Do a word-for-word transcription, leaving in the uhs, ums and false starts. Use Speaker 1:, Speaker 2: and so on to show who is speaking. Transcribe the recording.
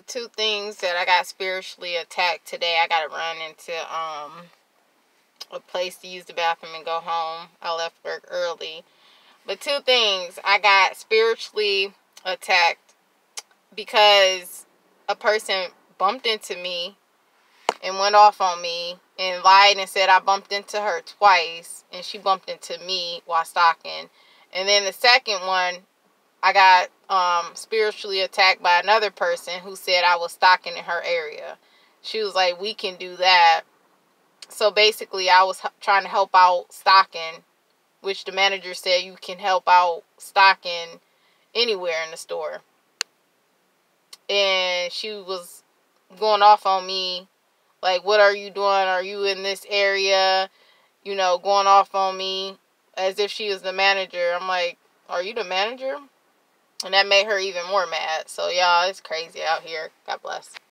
Speaker 1: two things that I got spiritually attacked today. I got to run into um a place to use the bathroom and go home. I left work early. But two things. I got spiritually attacked because a person bumped into me and went off on me and lied and said I bumped into her twice, and she bumped into me while stalking. And then the second one, I got um, spiritually attacked by another person who said I was stalking in her area. She was like, we can do that. So basically, I was trying to help out stalking, which the manager said you can help out stalking anywhere in the store. And she was going off on me, like, what are you doing? Are you in this area? You know, going off on me as if she was the manager. I'm like, are you the manager? And that made her even more mad. So, y'all, it's crazy out here. God bless.